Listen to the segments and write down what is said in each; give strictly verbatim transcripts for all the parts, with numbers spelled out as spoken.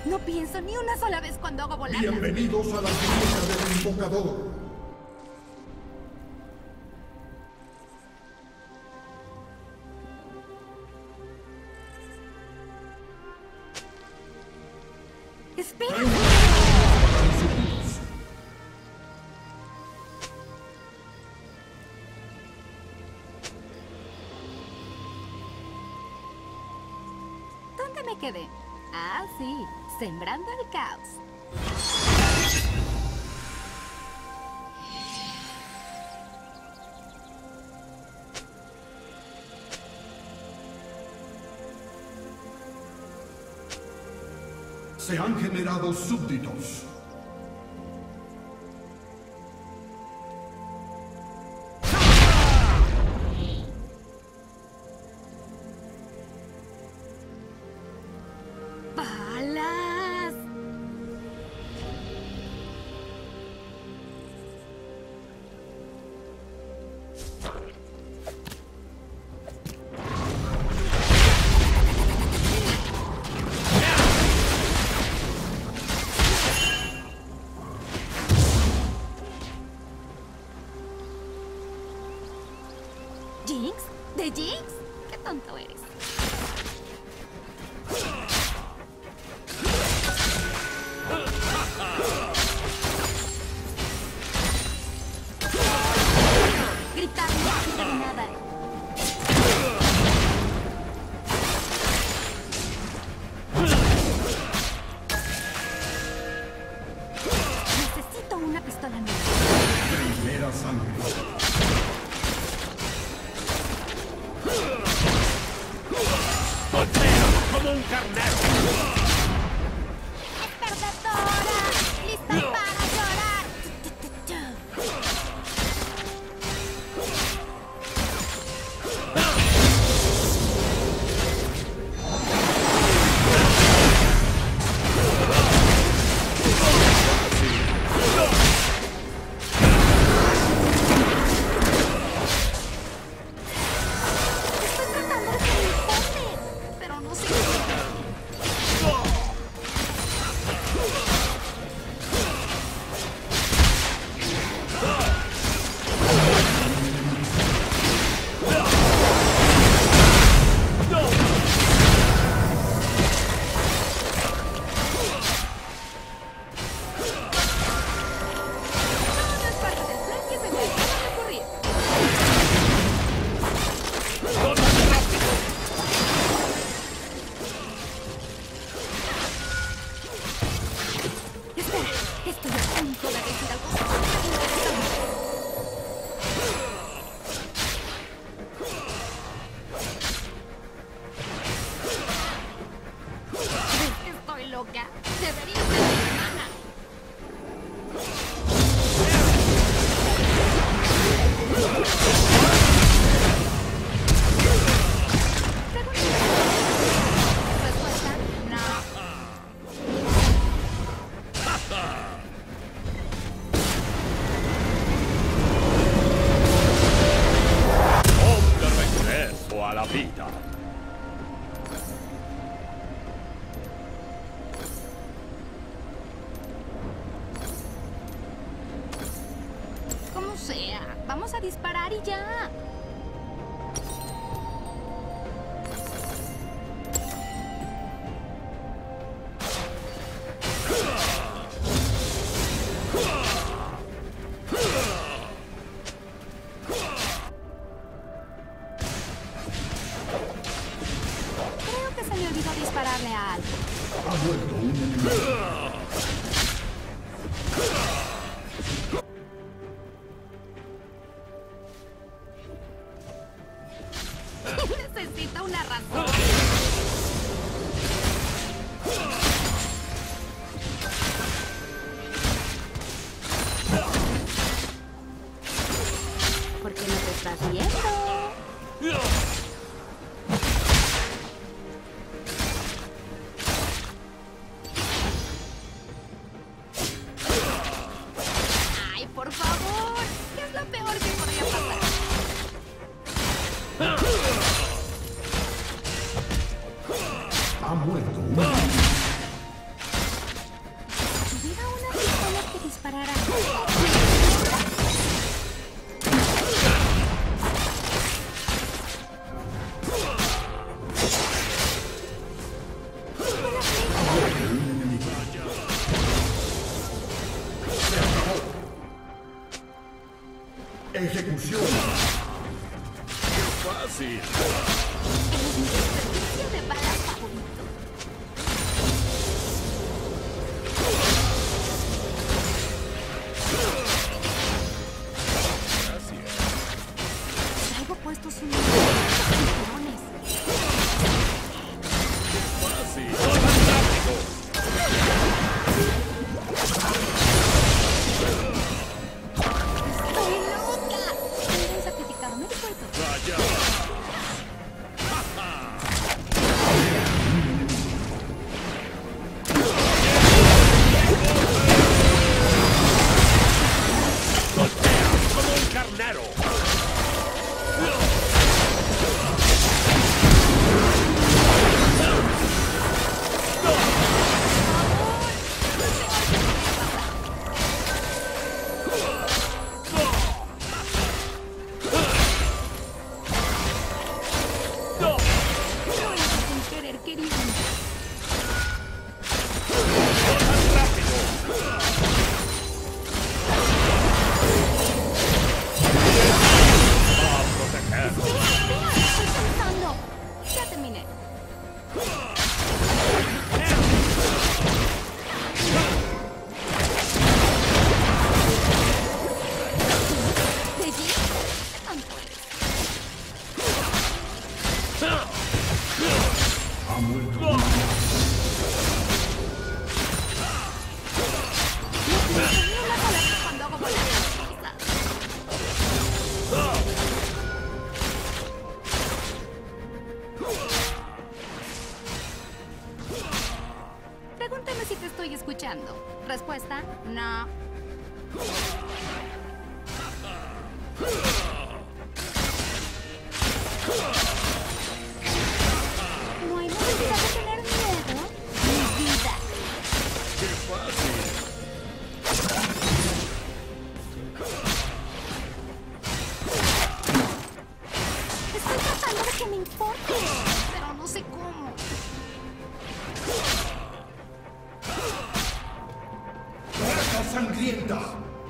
No pienso ni una sola vez cuando hago volar. Bienvenidos a la fiesta del invocador. ¡Espera! ¿Dónde me quedé? Ah, sí, sembrando el caos. Se han generado súbditos. ¡Balas! ¿Jinx? ¿De Jinx? ¡Qué tonto eres! Gritar no sirve de nada. Necesito una pistola nueva. Primera sangre. ¡Como un carnero! ¡Es perdedora! ¡Lista para llorar! Estoy tratando de que me importe, pero no sé qué. No es parte del plan que se me acaba de ocurrir. Espera, estoy a punto de decir algo súper interesante. ¿Ves que estoy loca? Debería ser mi hermana. Respuesta, no. ¡Un de regreso a la vida! Como sea, vamos a disparar y ya. Creo que se me olvidó dispararle a algo. Ha muerto un enemigo. Necesita una razón. ¿Por qué no te estás viendo? Ay, por favor. ¿Qué es lo peor que podría pasar? Ha muerto un enemigo. fácil. Eres mi desperdicio de balas favorito. Gracias. Traigo puestos unos cinturones. Fácil. ¡No tan rápido! ¡Estoy loca! ¿Quieren sacrificarme de cuerpo? ¡Vaya! ¡Golpeas como un carnero! Lo hice sin querer queriendo. ¡No tan rápido! ¡Va a proteger! Espera, estoy pensando. Ya terminé. ¿Peggy? ¿Qué tanto eres? Ha muerto un No me molesta cuando hago volar las cosas. Pregúntame si te estoy escuchando. Respuesta, no. No hay necesidad de tener miedo. Mi vida. ¡Qué fácil! Estoy tratando de que me importe, pero no sé cómo. ¡Raza sangrienta!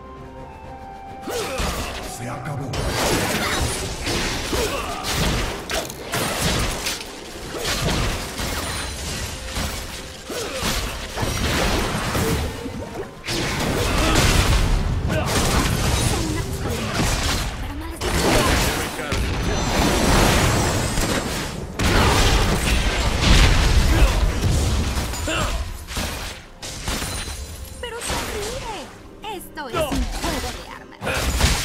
Se acabó. Son una pistola, pero no les digo nada. Pero sonríe. Esto es un juego de armas.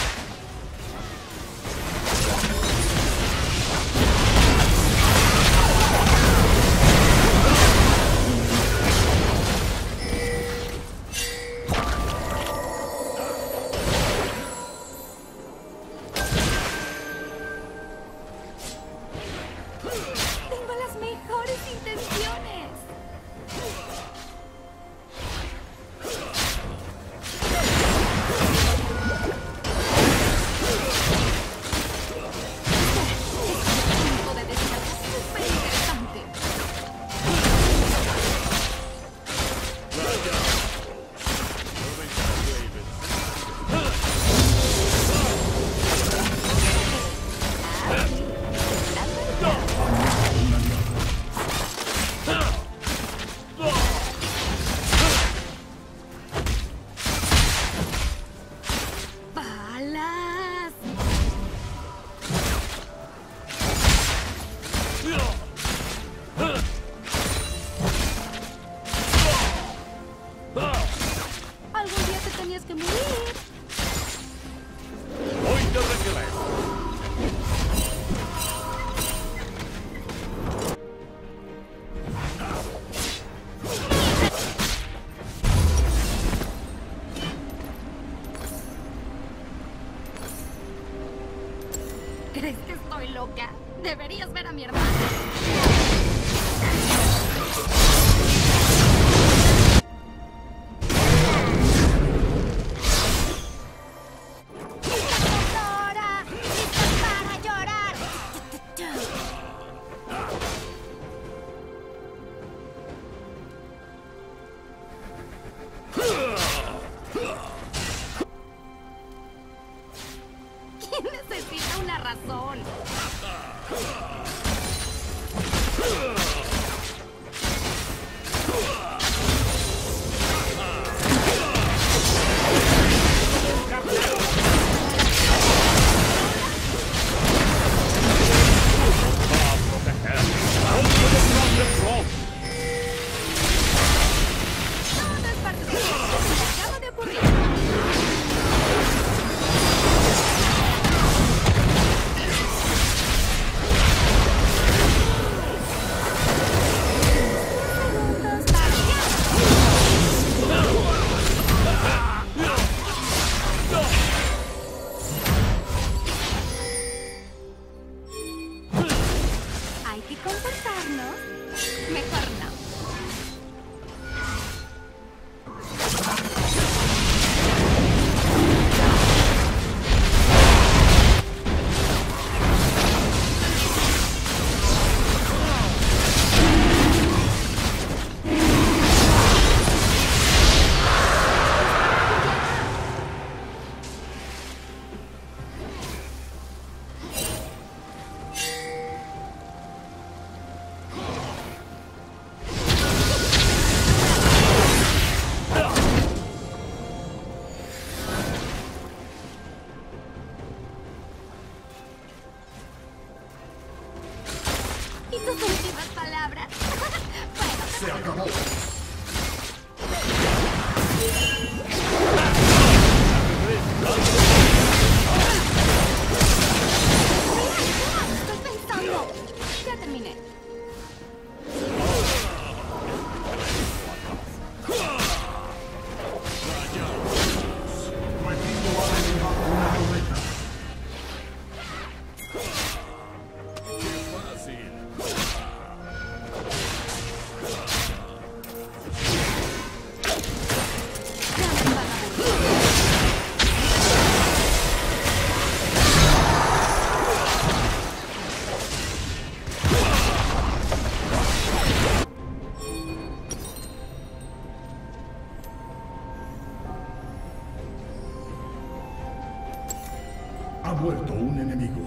Tengo las mejores intenciones. Estoy a punto de decir algo súper interesante. ¡Vaya! No me encargo, ¡Balas! Algún día te tenías que morir. Voy de regreso. ¿Crees que estoy loca? Deberías ver a mi hermana. ¡Doctora! ¡Listos para llorar! ¿Quién necesita una razón? comportarnos? Mejor no. ¿Y tus últimas palabras? Bueno, Se acabó. estoy pensando. Ya terminé. Tu equipo ha derribado una torreta. Fácil. Ya me van a aburrir. Ha muerto un enemigo.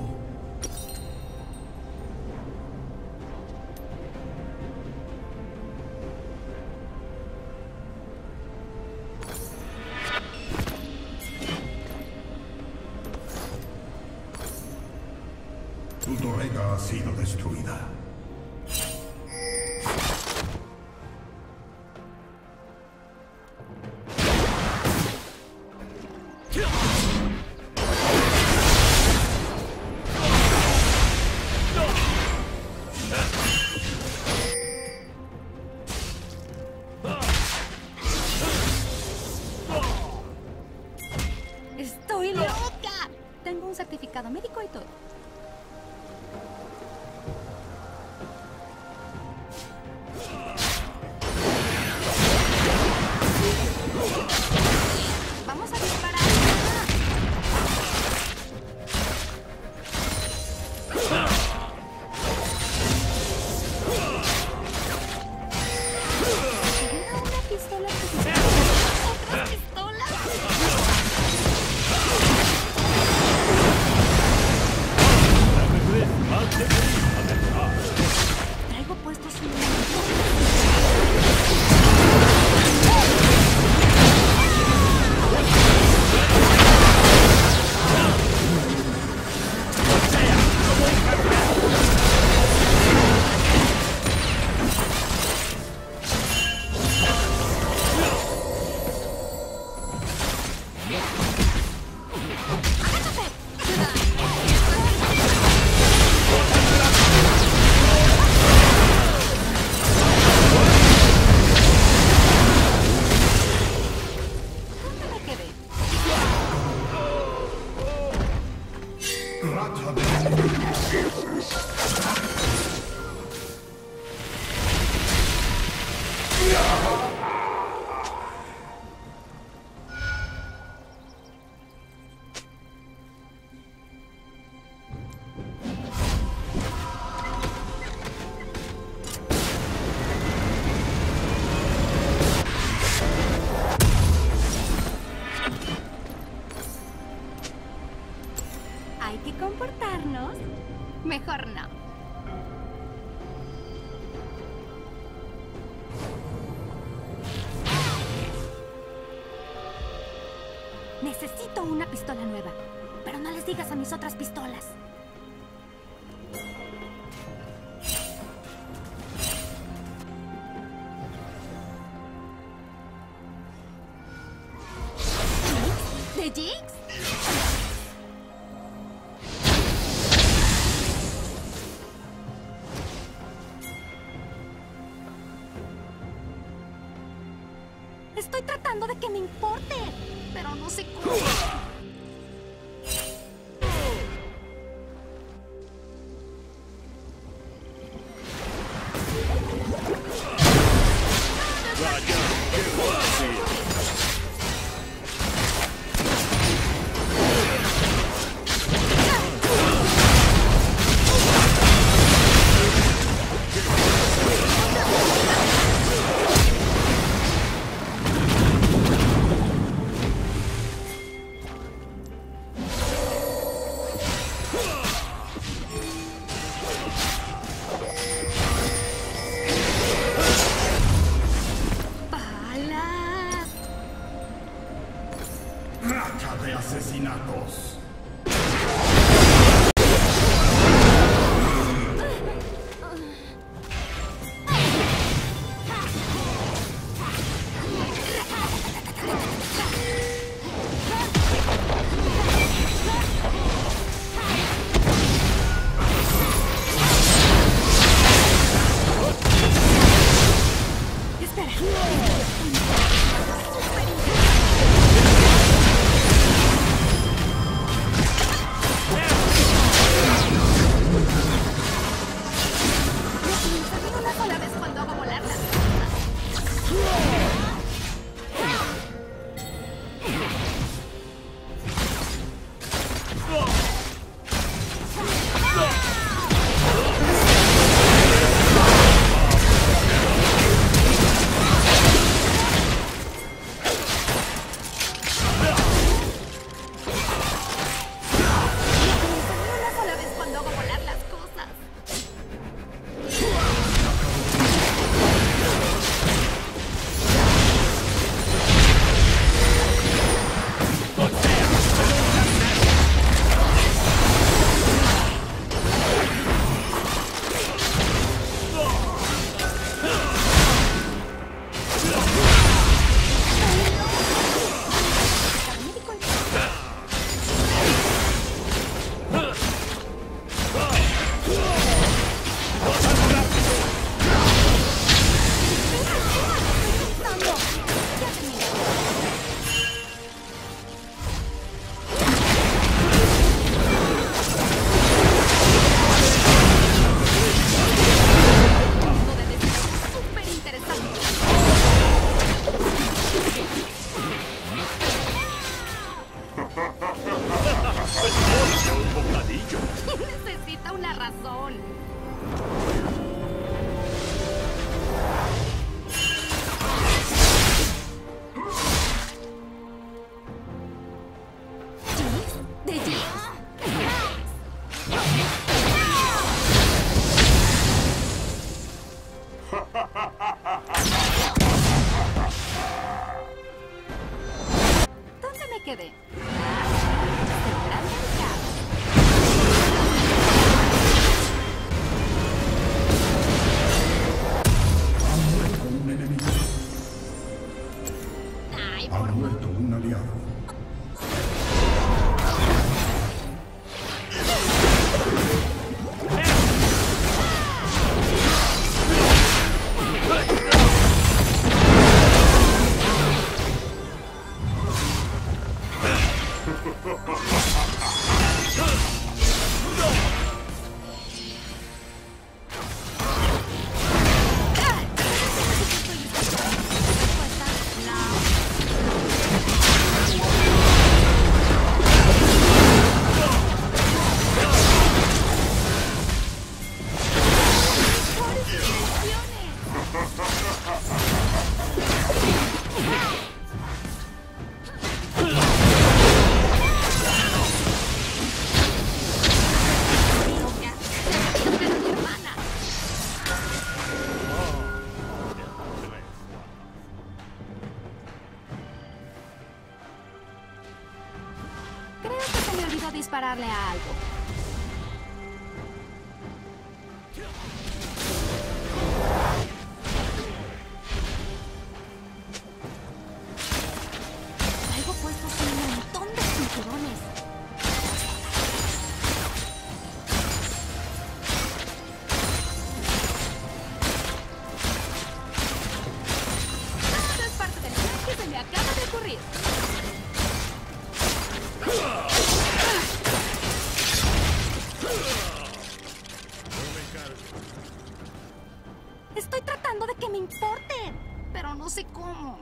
Tu torreta ha sido destruida. ¡Estoy loca! Tengo un certificado médico y todo. Vamos a disparar. ¿Hubiera una pistola artificial? ¿Otras pistolas? Traigo puestos un... ¿Dónde me quedé? Racha de enemigos. Hay que comportarnos. Mejor no. Necesito una pistola nueva. Pero no les digas a mis otras pistolas. ¿Jinx? ¿De Jinx? Estoy tratando de que me importe, pero no sé cómo. razón. ¿Jinx? ¿De Jinx? ¿Dónde me quedé? Ah, seguramente el caos. Ha muerto un enemigo. Ay, Ha por muerto un aliado. Creo que se me olvidó dispararle a algo. Algo puesto así un montón de cinturones. Esto es parte del plan que se me acaba de ocurrir. Estoy tratando de que me importe, pero no sé cómo.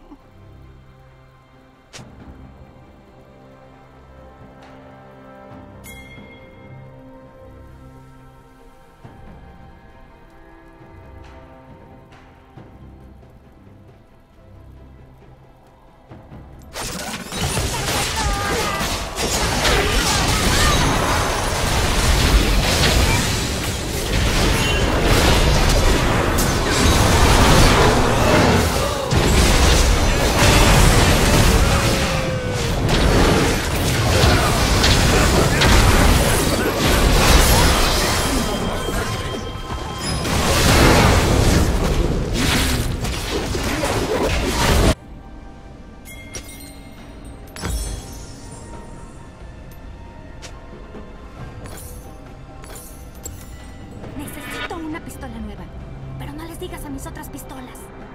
Necesito una pistola nueva, pero no les digas a mis otras pistolas.